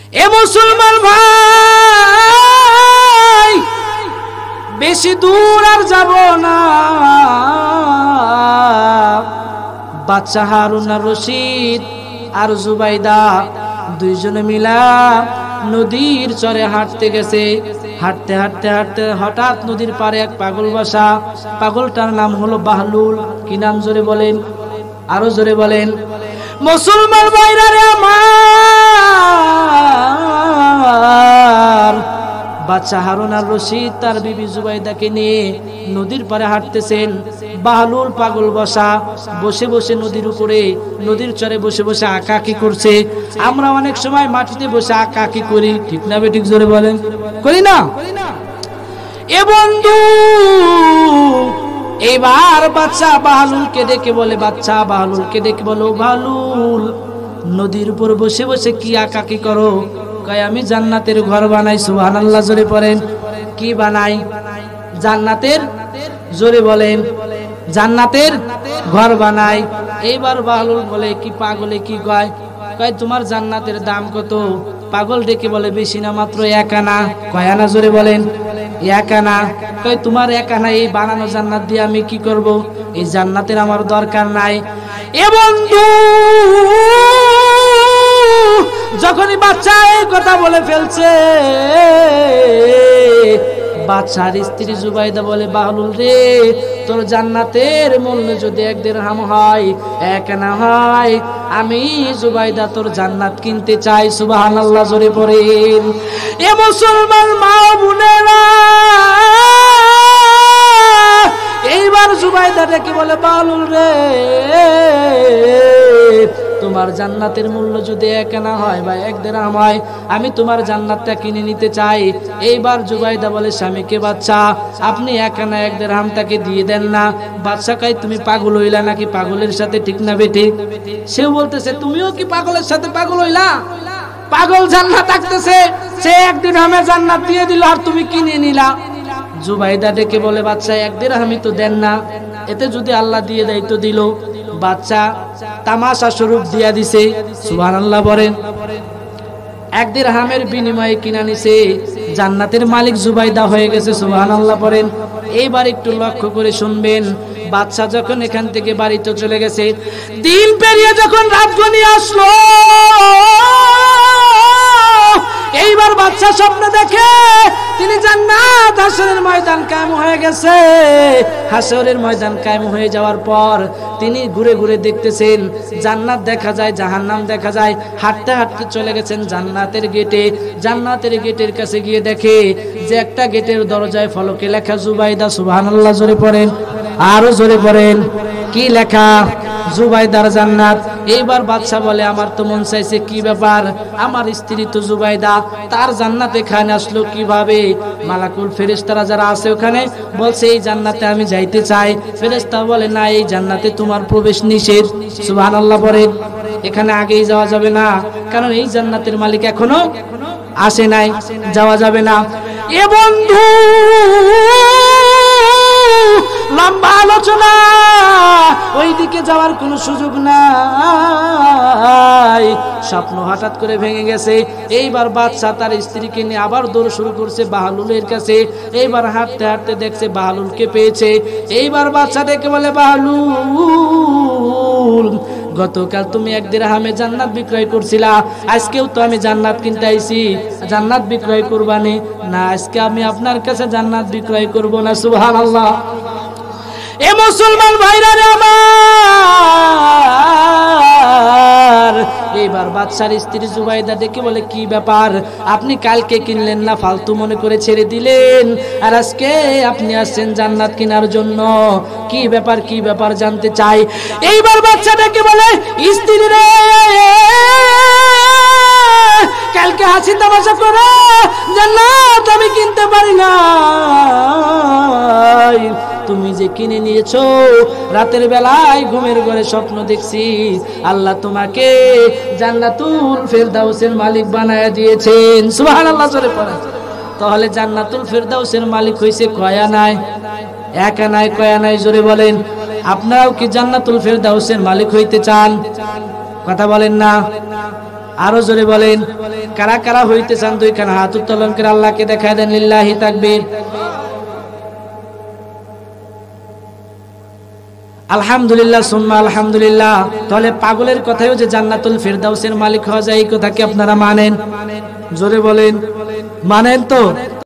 এ মুসলমান ভাই, বেশি দূর আর যাব না। বাচ্চা হারুন আর রশিদ আর জুবাইদা দুইজনে মিলা নদীর চরে হাঁটতে গেছে। হাঁটতে হাঁটতে হাঁটতে হঠাৎ নদীর পারে এক পাগল বসা। পাগলটার নাম হলো বাহলুল। কি নাম জোরে বলেন, আরো জোরে বলেন। মুসলমান ভাইরা রে আমার, বাচ্চা হারুন আর রশিদ তার বিবি জুবাইদাকে নিয়ে নদীর পারে হাঁটতেছেন। বাহলুল পাগল বসা, বসে বসে নদীর উপরে নদীর চরে বসে বসে আঁকাকি করছে। আমরা অনেক সময় মাটিতে বসে আঁকাকি করি, ঠিক না বেঠিক জোরে বলেন, করি না? এ বন্ধু এবার বাচ্চা বাহলুলকে ডেকে বলে, বাচ্চা বাহলুলকে ডেকে বলো, বাহলুল নদীর উপর বসে বসে কি আঁকাকি করো? কয় আমি জান্নাতের ঘর বানাই। সুবহানাল্লাহ জোরে পড়েন। কি বানাই? জান্নাতের, জোরে বলেন, জান্নাতের ঘর বানাই। এইবার বাহলুল বলে, কি পাগলে কি কয়? কয় তোমার জান্নাতের দাম কত? পাগল ডেকে বলে, বেশি না, মাত্র 1 আনা। কয় আনা? জোরে বলেন। 1 আনা। কয় তোমার 1 আনা এই বানানো জান্নাত দিয়ে আমি কি করব? এই জান্নাতের আমার দরকার নাই। এ বন্ধু যখনই বাচ্চা এই কথা বলে ফেলছে, বাচ্চার স্ত্রী জুবাইদা বলে, বাহলুল রে, তোর জান্নাতের মূল্য যদি 1 দিরহাম হয়, 1 আনা হয়, আমি জুবাইদা তোর জান্নাত কিনতে চাই। সুবহানাল্লাহ জোরে পড়েন। এ মুসলমান মা বোনেরা, এইবার জুবাইদাটা কি বলে, বাহলুল রে, তোমার জান্নাতের মূল্য যদি 1 আনা হয় বা 1 দিরহাম হয়, আমি তোমার জান্নাতটা কিনে নিতে চাই। এইবার জুবাইদা বলে স্বামীকে, বাচ্চা আপনি 1 আনা 1 দিরহামটাকে দিয়ে দেন না। বাচ্চা কয় তুমি পাগল হইলা নাকি? পাগলের সাথে, ঠিক না বেটি? সেও বলতেছে তুমিও কি পাগলের সাথে পাগল হইলা? পাগল জান্নাত থাকতেছে, সে 1 দিরহামে জান্নাত দিয়ে দিল আর তুমি কিনে নিলা। জুবাইদা ডেকে বলে, বাচ্চা 1 দিরহামই তো দেন না, এতে যদি আল্লাহ দিয়ে দেয় তো দিল। বাচ্চা তামাশা স্বরূপ দিয়া দিছে। সুবহানাল্লাহ বলেন। 1 দিরহামের বিনিময়ে কিনা নিছে। জান্নাতের মালিক জুবাইদা হয়ে গেছে। সুবহানাল্লাহ বলেন। এইবার একটু লক্ষ্য করে শুনবেন। বাচ্চা যখন এখান থেকে বাড়িতে চলে গেছে, দিন পেরিয়ে যখন রাত ঘনিয়ে আসলো, এইবার বাচ্চা স্বপ্ন দেখে তিনি জান্নাত হাসরের ময়দান কায়েম হয়ে গেছে। হাসরের ময়দান কায়েম হয়ে যাওয়ার পর তিনি ঘুরে ঘুরে দেখতেছেন, জান্নাত দেখা যায়, জাহান্নাম দেখা যায়। হাঁটতে হাঁটতে চলে গেছেন জান্নাতের গেটে। জান্নাতের গেটের কাছে গিয়ে দেখে যে একটা গেটের দরজায় ফলকে লেখা জুবাইদা। সুবহানাল্লাহ জোরে পড়েন, আরো জোরে পড়েন। কি লেখা? জুবাইদার জান্নাত। এইবার বাদশা বলে, আমার তো মন চাইছে, কি ব্যাপার, আমার স্ত্রী তো জুবাইদা, তার জান্নাত এখানে আসলো কিভাবে? মালাকুল ফেরেশতারা যারা আছে ওখানে বলছে এই জান্নাতে আমি যাইতে চাই। ফেরেশতা বলে, না, এই জান্নাতে তোমার প্রবেশ নিষেধ। সুবহানাল্লাহ বলেন। এখানে আগেই যাওয়া যাবে না, কারণ এই জান্নাতের মালিক এখনো আসে নাই, যাওয়া যাবে না। এ বন্ধু লম্বা আলোচনা, ওইদিকে যাওয়ার কোনো সুযোগ নাই। স্বপ্ন হঠাৎ করে ভেঙে গেছে। এইবার বাদশা তার স্ত্রীকে নিয়ে আবার দৌড় শুরু করছে বাহলুলের কাছে। এইবার হাঁটতে হাঁটতে দেখছে বাহলুলকে পেয়েছে। এইবার বাদশা ডেকে বলে, বাহলুল, গতকাল তুমি 1 দিরহামে জান্নাত বিক্রয় করছিলা, আজকেও তো আমি জান্নাত কিনতে আইছি, জান্নাত বিক্রয় করবানি না? আজকে আমি আপনার কাছে জান্নাত বিক্রয় করব না। সুবহানাল্লাহ। এ মুসলমান ভাইরা রে আমার, এইবার বাদশার স্ত্রী জুবাইদা ডেকে বলে, কি ব্যাপার, আপনি কালকে কিনলেন না, ফালতু মনে করে ছেড়ে দিলেন, আর আজকে আপনি আসছেন জান্নাত কেনার জন্য? কি ব্যাপার, কি ব্যাপার জানতে চাই। এইবার বাদশা ডেকে বলে, স্ত্রী রে, কালকে হাসি তামাশা করে জান্নাত আমি কিনতে পারি না, তুমি যে কিনে নিয়েছো, রাতের বেলায় ঘুমের ঘরে স্বপ্ন দেখছি আল্লাহ তোমাকে জান্নাতুল ফেরদাউসের মালিক বানায়া দিয়েছেন। সুবহানাল্লাহ জোরে পড়েন। তাহলে জান্নাতুল ফেরদাউসের মালিক হইছে কয় আনায়? 1 আনায়। কয় আনায়? জোরে বলেন। আপনারাও কি জান্নাতুল ফেরদাউসের মালিক হইতে চান? কথা বলেন না। আরো জোরে বলেন, কারা কারা হইতে চান দুইখানা হাত উত্তোলন করে আল্লাহকে দেখায় দেন। লিল্লাহি তাকবীর, আলহামদুলিল্লাহ সুম্মা আলহামদুলিল্লাহ। তাহলে পাগলের কথায়ও যে জান্নাতুল ফেরদাউসের মালিক হওয়া যায়, এই কথা কি আপনারা মানেন? জোরে বলেন, মানেন তো?